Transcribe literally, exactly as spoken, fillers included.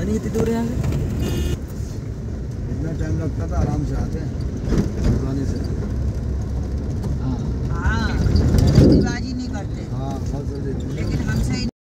नहीं इतनी दूर है यहाँ से। इतना टाइम लगता था, आराम से आते हैं से